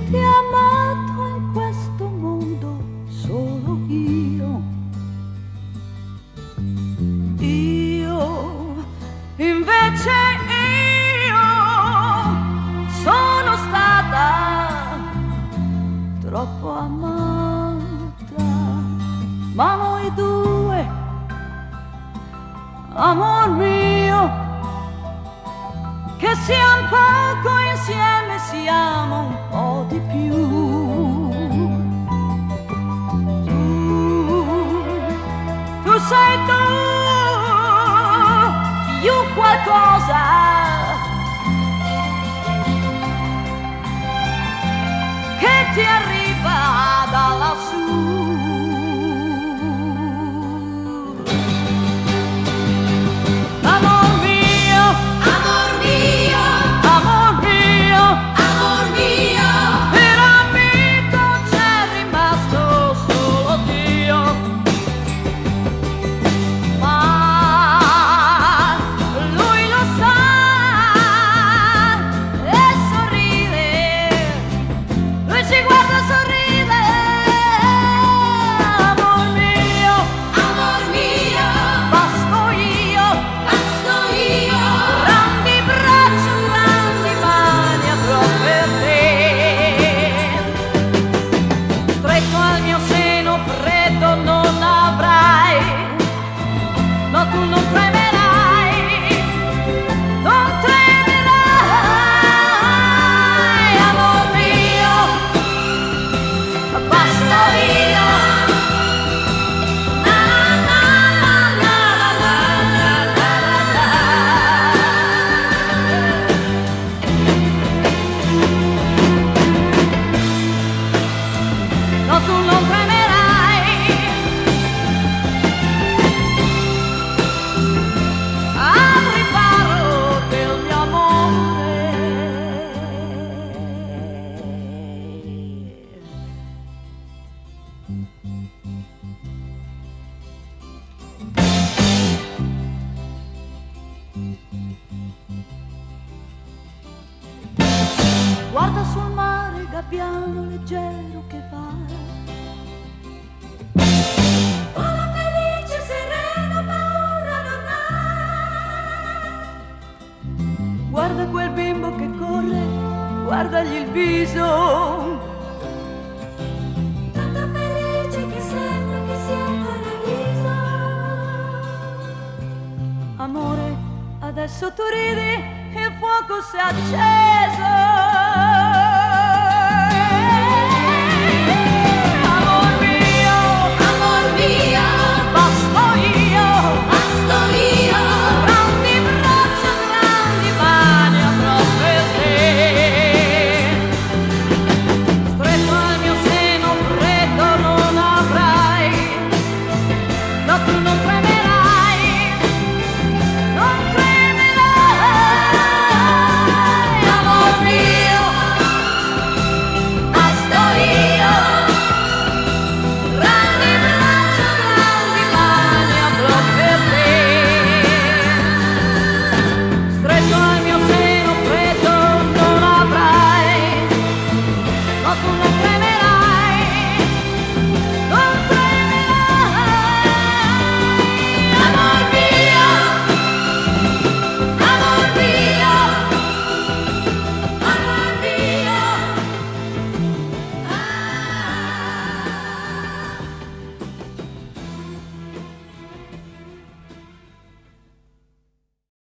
ti ha amato in questo mondo solo io. Io, invece io, sono stata troppo amata, ma noi due, amor mio, che siamo poco insieme, siamo un po' di più. Tu sei tu, più qualcosa che ti arriva da lassù. Guarda sul mare il gabbiano leggero che va. Vola felice, sereno, paura non ha. Guarda quel bimbo che corre, guardagli il viso. Tanto felice che sembra che sia il paradiso. Amore, adesso tu ridi, il fuoco si è acceso. Tu non tremerai.